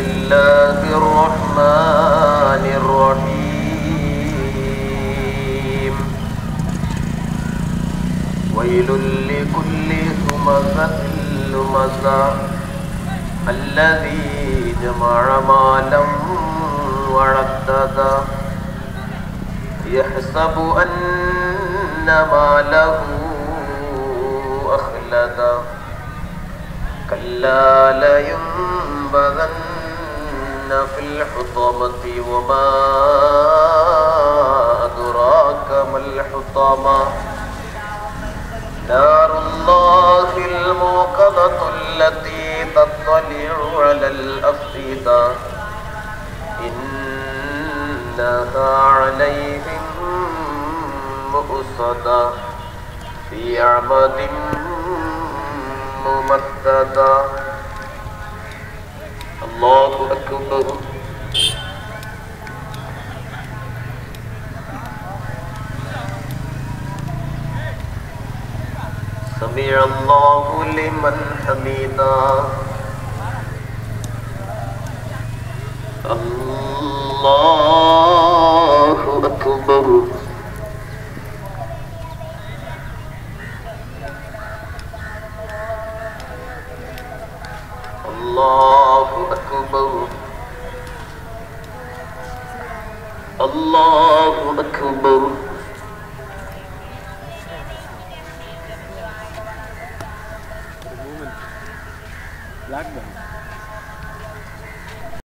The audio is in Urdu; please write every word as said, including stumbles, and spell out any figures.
الله الرحمن الرحيم ويل لكل همزة لمزة الذي جمع مالا وعدده يحسب أن ماله أخلده كلا لينبذن في الحطمة وما أدراك ما الحطمة نار الله الموقدة التي تطلع على الأفئدة إنها عليهم مؤصدة في عمد ممددة. الله أكبر. سمع الله لمن حمده. الله أكبر. الله أكبر. الله أكبر. Black belt.